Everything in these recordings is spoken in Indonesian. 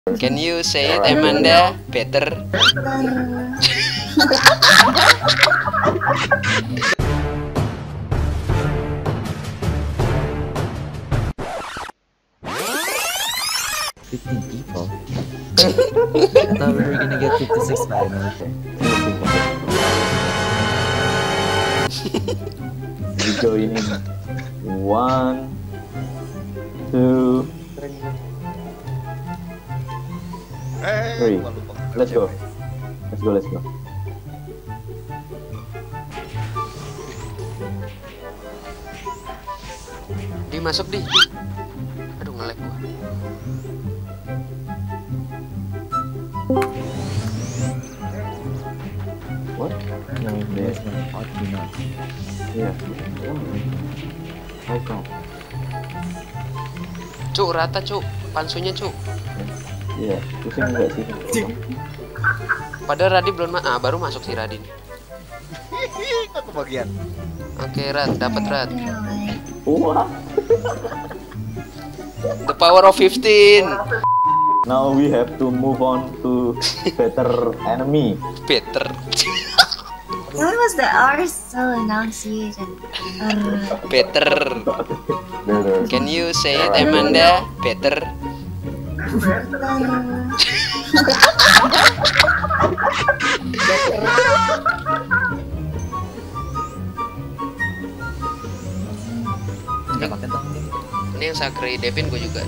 Can you say it, Amanda? Better. People. I thought we were gonna get 56 by now. We go in 1, 2, 3. Let's go. Let's go. Di masuk di. Aduh nge-lag gua. What? No, There's there's no odd not. yeah. How come? Cuk, rata cuk. Pansunya cuk. Iya, pusing enggak sih? Padahal Radin belum baru masuk si Radin. Aku bagian. Oke, Rad, dapat Rad. Wah. The power of 15. Now we have to move on to better enemy. Better. When was the R so enunciated? Better. Better. Can you say it, Amanda? Better. Nggak pakai tong dia. Ini yang Sakri Devin gue juga.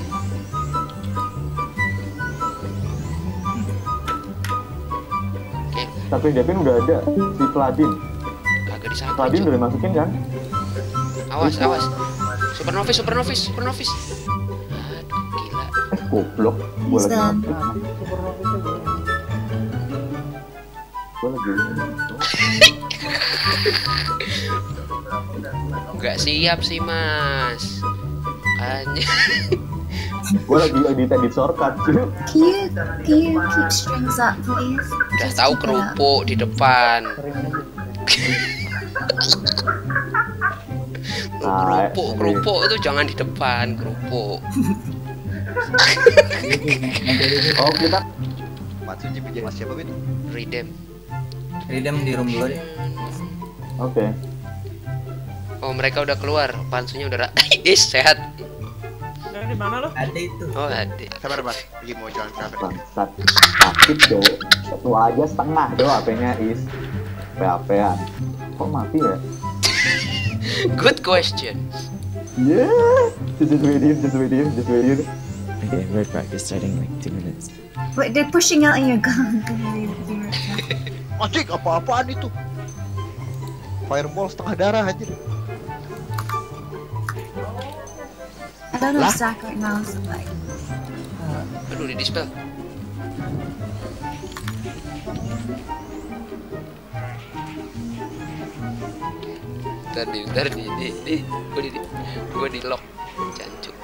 Oke, Tapi Devin udah ada si Vladin. kagak disakri. Vladin Cuk. udah dimasukin kan? Awas. Supernovis. Aduh, gila. Goblok. Gua He's lagi done. Gua lagi. Nggak siap sih, Mas. Hanya Gua lagi edit shortcut cuy. Can you keep strings up, please? udah Just tahu keep it up. kerupuk di depan. Kerupuk itu jangan di depan, kerupuk. Oh kita Matsunya bija Mas siapa, Bin? Redeem. Redeem di room dulu deh. oke. Oh, mereka udah keluar. Pansunya udah sehat. Di mana lo? Ada itu. Oh, ada. Sabar, Mas. Lagi mau jalan kafe. Bangsat. Sakit do. Satu aja setengah do HP-nya is. PHP-an. Kok mati ya? Good question. Yeah. Just wait here. Okay, we're practice starting like 2 minutes. Wait, they're pushing out in your gun. Anjing, apa-apaan itu? Fireball setengah darah anjir. I don't have sack right now, so like. Aduh, di dispel. Ntar gue di lock, cancuk.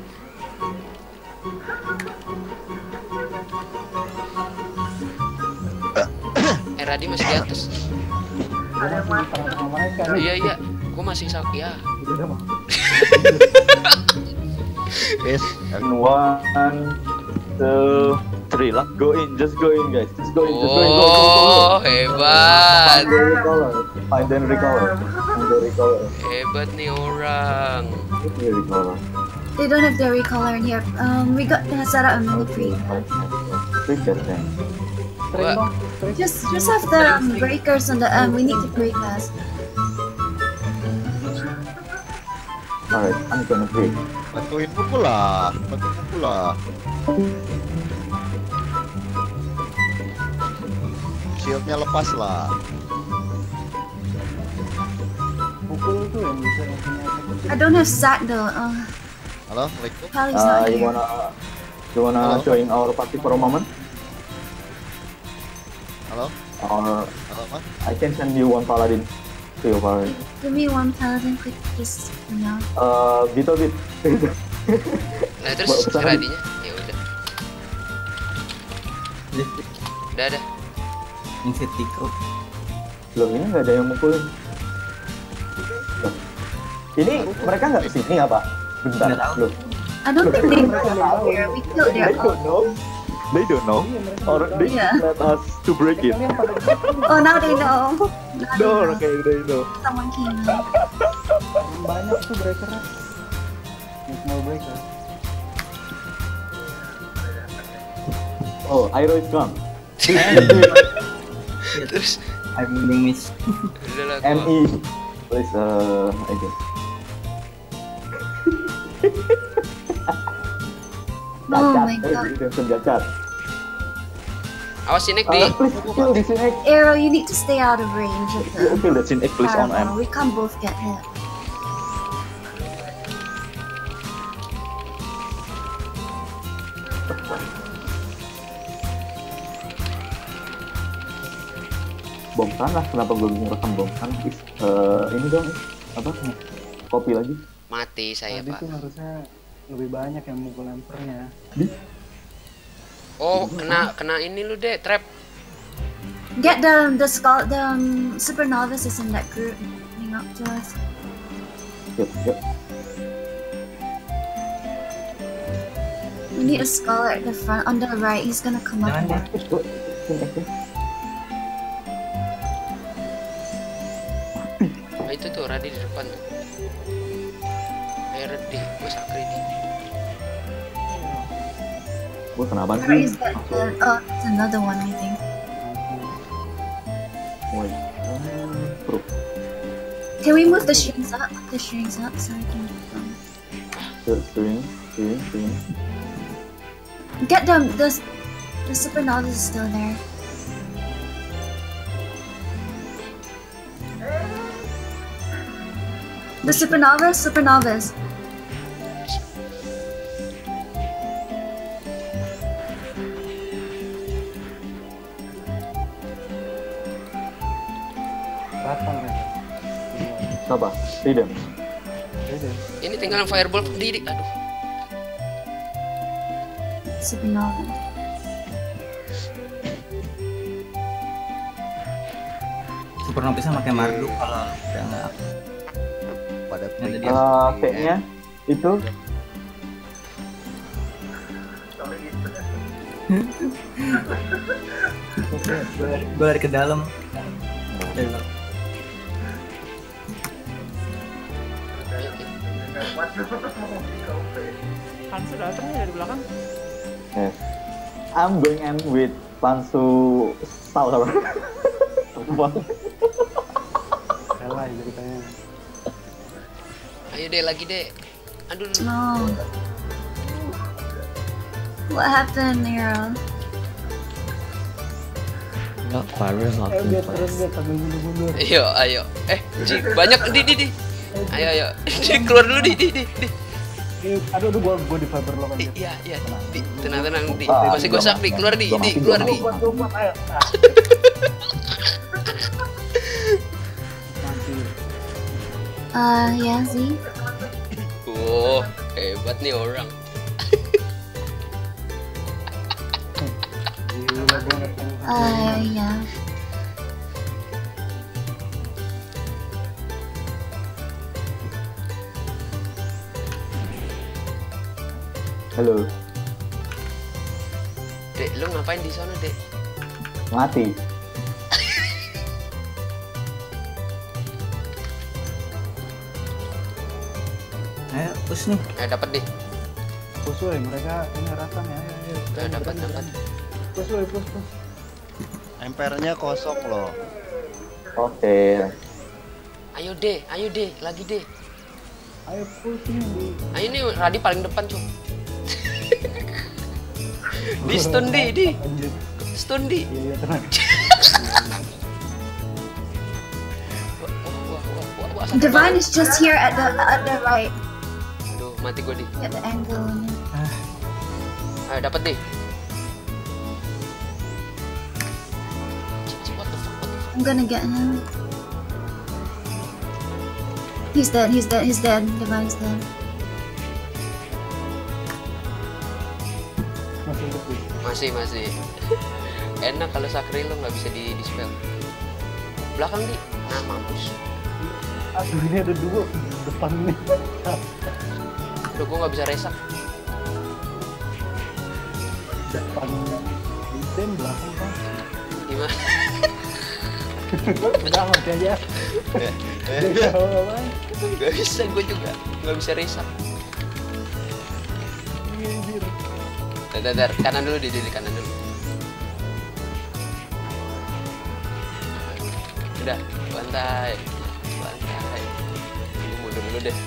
Radi masih di atas. Iya, gue masih ya. Yes. And 1, 2, 3. Let's go in. Just go in, guys. Just go in. Oh, hebat. Find and recover. Hebat nih orang. They don't have the recolor in here. We got to set up a mini pre. Gua Just have the breakers on the we need to break us. Alright, I'm gonna break. Bantuin pukul lah. Shieldnya lepas lah. I don't have sack though. Halo, Assalamualaikum. Pally's not You here. wanna Hello? join our party for a moment? Halo, Or Mas. I can send you one paladin. To your paladin. Give me one paladin quick, just now. Gitu. nah terus si Radinya ya udah. Udah. Infetico. Loh, ini nggak ada yang mukulin. Loh. Ini mereka nggak kesini apa? Bentar. Nggak tahu. Loh. I don't think they were here. We killed their I don't know. They don't know, or they Yeah. let us to break it. Oh, now they know. Now they No, know. okay, they know. Someone came in. Banyak tuh breakernya. Small breaker. Oh, Airo is gone. Terus I'm winning miss. udah lah gua. ME. Please, okay. Oh Cacat, my god. Redemption cacat. Awas si Nick di. Please kill this snake. Arrow, you need to stay out of range of the Kill that snake, please, on fireball. M. We can't both get hit. Bom tanah, kenapa gue ngerekam bom tanah? Ini dong, apa? Kopi lagi. Mati saya, Tadi Pak. tuh harusnya lebih banyak yang mukul lempernya. Oh, kena ini lu, Dek, trap. Get the skull. The super novice is in that group. Coming up to us. Yep. We need a scholar at the front on the right. He's gonna come up. Jangan here. Nah, itu tuh Radi di depan tuh. Ayo Radi, Mas Akri di. Gue kenapa Where sih? is that? Oh, it's another one, I think. Woi, bro. Can we move the strings up? The strings up so I can. String. Get them. The super novice is still there. The super novice. Datang kan. Siapa? Tidak. Beda. Ini tinggal fireball di. Aduh. Super novice. Supernova bisa pakai Mardu kalau udah nggak Pada ada break. dia. Kayaknya itu Gue lari ke dalam. Kan sudah datang nih dari belakang. yes. I'm going in with Pansu Sour. Rela ya ceritanya. Ayo deh lagi deh. Aduh. No. What happened, Nero? Nggak parah nggak Dia terus dia sambil mundur-mundur. Ayo. Ji, banyak di. Ayo. Di keluar dulu di. Aduh, gua di fiber lo kan. Iya. Di, tenang di. Masih gosak di, keluar di, keluar di. Kuat, ayo. Nanti Yeah, Z. Oh, hebat nih orang. gila banget yang Yeah. Halo, Dek, lu ngapain di sana, Dek? mati. Ayo, push nih. Dapat deh. push woy, mereka ini rata nih. Ayo. Dapat. Push woy, push. Empernya kosong loh. Oke. Ayo deh, lagi deh. Ayo push nih. Ayo nih, Radi paling depan, Cuk. Di stun di. Anjir. Stun di. Iya, tenang. Wah. Divine is just here at the right. Aduh, mati gue di. At the angle. Ayo dapat deh. What the fuck? I'm gonna get him. He's dead. Divine is dead. Masih hidup nih. Masih. Enak kalau Sakri lo nggak bisa di dispel. Belakang di. Nah, mampus. Aduh, ini ada dua depan nih. Udah gue nggak bisa resak. Depannya Iden, belakang kan. Gimana? Udah ngerti aja. Udah, apa? Gak bisa gue juga. Gak bisa resak. Anjir. Dar, kanan dulu di kanan dulu. Udah, bantai. Gue mundur dulu deh.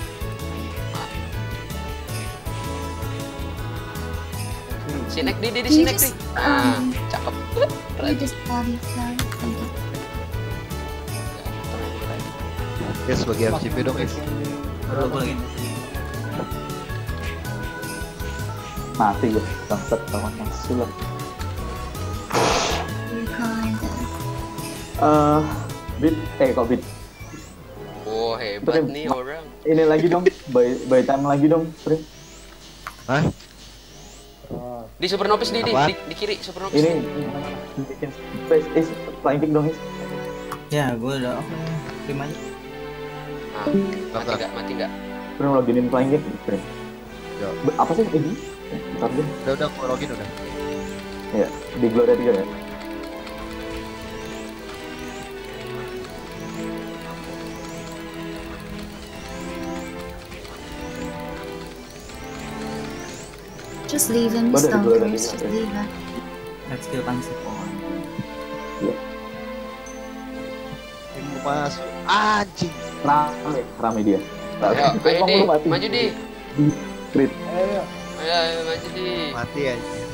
Sinek di You sinek just, di. Ah, cakep. You just thank you. Ya sebagai FCP dong guys. Aduh, aku lagi. Mati gue, bangsat kawan masuk lah. You're kind of. Bit, kok bit. Oh, hebat nih orang. Ini lagi dong, by time lagi dong, Bre. Hah? Di Supernovis di Apa? kiri Supernovis. Ini bikin space is flying kick dong is. Ya, gue udah oke. Tim aja. Ah, mati enggak? Bre loginin flying kick, Bre. Ya. Apa sih ini? Bentar deh. Udah aku login udah. Ya, di Gloria 3 ya. Just leave him, What are you doing? stalkers. Just leave him. Let's kill Pansy. Mas, anjing. Rame dia. Ayo di, maju di. Crit. Ayo. Ayo maju di. Mati anjing.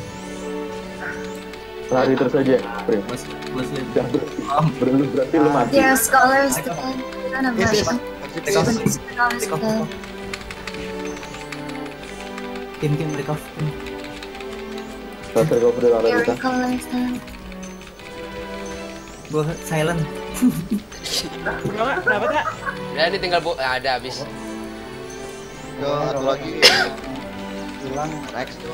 Lari terus aja, Bre. Bos lihat. Jangan berarti lu mati. There are scholars to kill. None of Yes, yes. them. Take off. Scholars to kill. Tim break off. Terus recover dari There kita. are scholars to kill. Gue silent. Udah nggak? Dapat nggak? Udah ini tinggal ada habis. Yo, satu lagi. Hilang. Next tuh.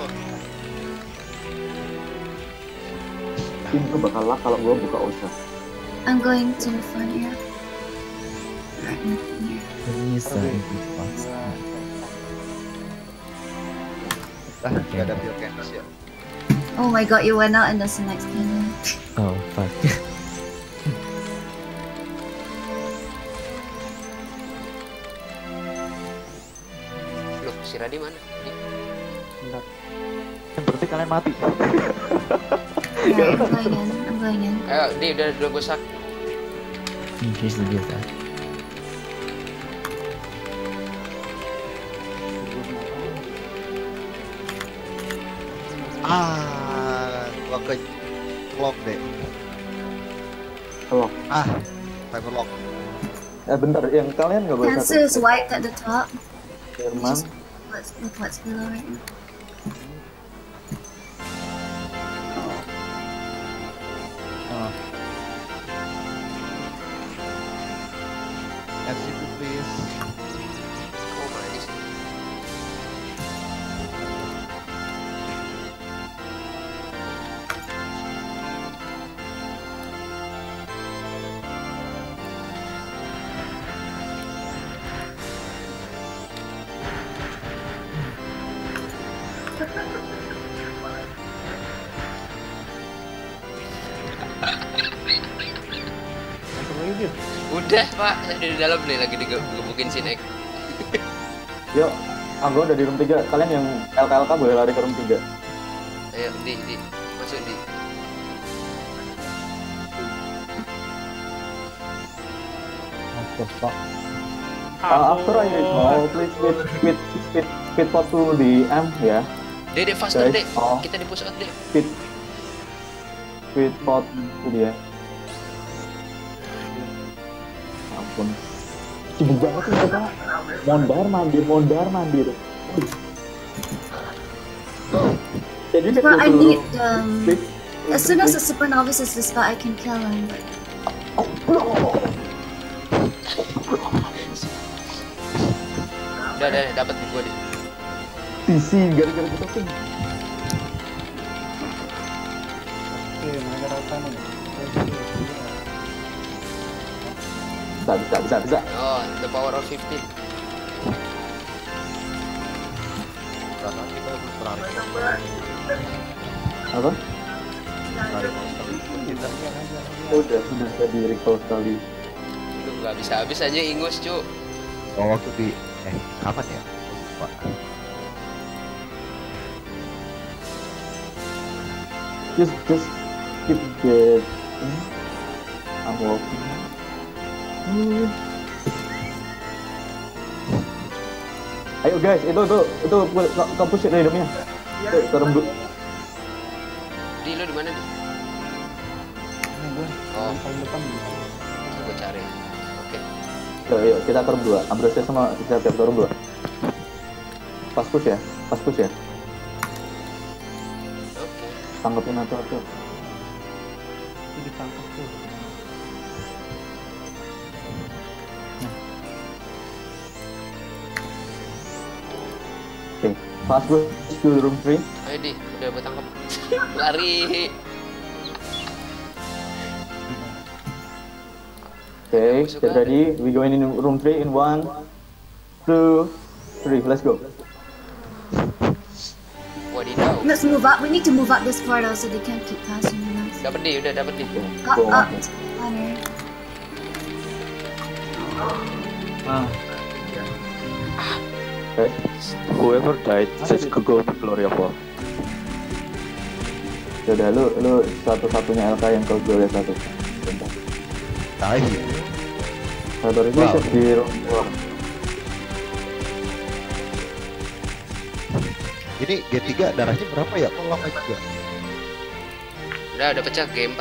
Tim tuh bakal lah kalau gua buka usaha. I'm going to the front here. Right in here. Bisa Gak ada pure canvas ya. Oh my god, you went out and that's the next cannon. Oh fuck. Loh, si Radi mana? Di. Berarti kalian mati. Alright, I'm going in. I'm going in. Ayo, di udah gue sak. Here's the gift. Gua ke lock deh. Lock. Timer lock. Bentar, yang kalian nggak boleh Cancer is white at the top. Jerman. Look what's below right now. FCP please. Oh, manis. Satu lagi Dit. Udah, Pak. Saya di dalam nih lagi digebukin sinek. Yuk, gua udah di room 3. Kalian yang LKLK boleh lari ke room 3. Ayo, di. Masuk di. What the fuck? After I please speed pot to the M ya. Dek, faster, Guys, Dek. oh. Kita di push out, Dek. Speed pot itu dia. Ampun. Sibuk banget sih mereka. Mondar mandir. Jadi Well, I need Speed. as soon as the supernovice is this spot, I can kill him. Udah, dapat di gua deh. TC gara-gara kita ping. Oke, mereka rata nih. Bisa. Oh, the power of 15. Berapa kita belum terakhir. Apa? Udah jadi recall sekali. Lu nggak bisa habis aja ingus cu. Oh, waktu di kapan ya? Lupa. Just keep the I'm walking. Ayo guys, itu kau push rhythmnya. Turun dulu. Di lu di mana di? Ini gue Oh. paling depan. Gue cari. Oke. Yuk, kita turun dua. Ambrosia sama kita tiap turun dua. Pas push ya. Oke. Tanggapin atau. Itu ditangkap tuh. Oke. Fast push to room 3. Ayo di, udah gue tangkap. Lari. Okay, get ready. We going in room 3 in 1, 2, 3. Let's go. Wadidaw. Let's move up. We need to move up this portal so they can't keep passing us. Dapat di, udah dapat di. Up, Go up. on. Ladder. Ah, Okay. Whoever died, just go to glory of war. Yaudah, lu satu-satunya LK yang ke glory satu. Tai. Sabar ini Wow. di room 2. Ini G3 darahnya berapa ya? Kok lama juga? Udah pecah G4.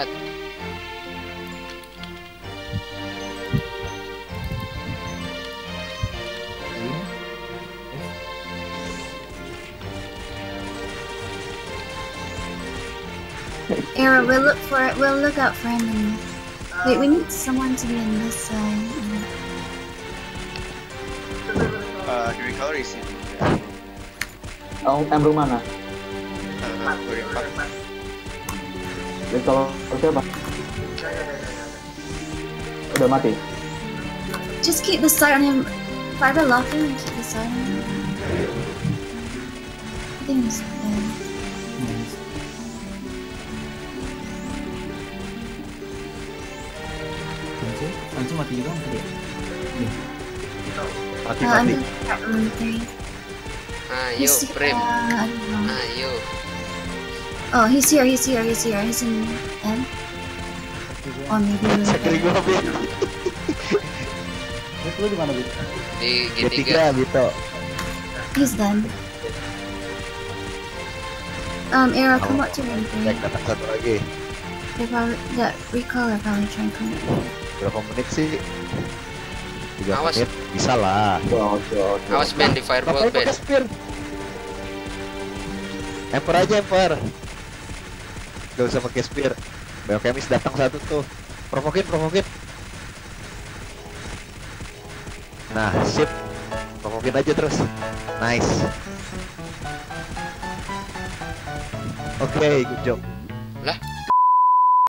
Era, we'll look out for enemy. Wait, we need someone to be on this side. The recovery is in Oh, Emru mana? Korean Park. Jadi kalau siapa? Udah mati. Just keep the sight on him. Fiber lock him and keep the sight on him. I think he's dead. Sansu mati juga tadi. Mati I'm mati. gonna start room 3. Ayo, Prim. I don't know. Ayo. Oh, he's here. He's in N. Or maybe room Sakri 3. gua habis. Terus lu di mana, Bit? Di G3 G3. gitu. He's dead. Era, come up to room 3. Baik, datang satu lagi. They probably, that recaller probably trying to come up. Berapa menit sih? 3 Awas. menit bisa lah. Oke. Awas Ben di fireball Ngapain Ben. pakai spear? Emper aja Emper. Gak usah pakai spear. Biochemist datang satu tuh. Provokin. Nah, sip. Provokin aja terus. Nice. Oke, good job. Lah,